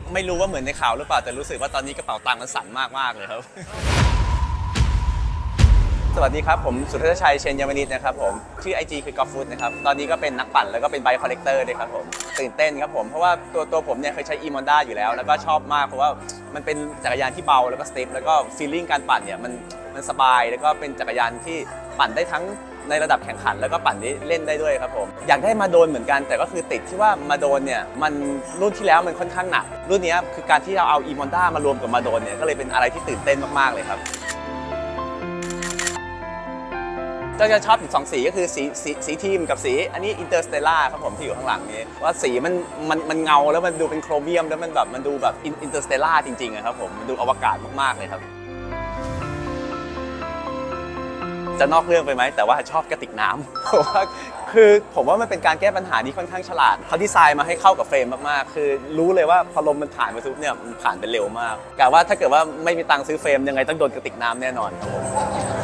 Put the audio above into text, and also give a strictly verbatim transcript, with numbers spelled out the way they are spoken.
ไม่รู้ว่าเหมือนในข่าวหรือเปล่าแต่รู้สึกว่าตอนนี้กระเป๋าตังค์มันสั่นมากๆเลยครับสวัสดีครับผมสุทธิชัยเชนยมนิตนะครับผมชื่อ ไอ จี คือกอล์ฟฟุตนะครับตอนนี้ก็เป็นนักปั่นแล้วก็เป็นไบค์คอลเลกเตอร์ด้วยครับผมตื่นเต้นครับผมเพราะว่าตัวตัวผมเนี่ยเคยใช้ อี มอนด้า อยู่แล้วแล้วก็ชอบมากเพราะว่ามันเป็นจักรยานที่เบาแล้วก็สเต็ปแล้วก็ฟีลลิ่งการปั่นเนี่ยมันมันสบายแล้วก็เป็นจักรยานที่ปั่นได้ทั้งในระดับแข่งขันแล้วก็ปั่นได้เล่นได้ด้วยครับผมอยากได้มาโดนเหมือนกันแต่ก็คือติดที่ว่ามาโดนเนี่ยมันรุ่นที่แล้วมันค่อนข้างหนักรุ่นนี้คือการที่เราเอา อี มอนด้า มารวมกับมาโดนเนี่ยก็เลยเป็นอะไรที่ตื่นเต้นมากๆเลยครับก็จะชอบถึงสองสีก็คือสีสีสีทีมกับสีอันนี้อินเตอร์สเตลล่าครับผมที่อยู่ข้างหลังนี้ว่าสีมันมันมันเงาแล้วมันดูเป็นโครเมียมแล้วมันแบบมันดูแบบอินเตอร์สเตลล่าจริงๆครับผมมันดูอวกาศมากๆเลยครับจะนอกเรื่องไปไหมแต่ว่าชอบกระติกน้ำเพราะว่าคือผมว่ามันเป็นการแก้ปัญหาที่ค่อนข้างฉลาดเขาดีไซน์มาให้เข้ากับเฟรมมากๆคือรู้เลยว่าพอลมมันผ่านมาซุปเนี่ยมันผ่านไปเร็วมากกะว่าถ้าเกิดว่าไม่มีตังค์ซื้อเฟรมยังไงต้องโดนกระติกน้ำแน่นอนครับผม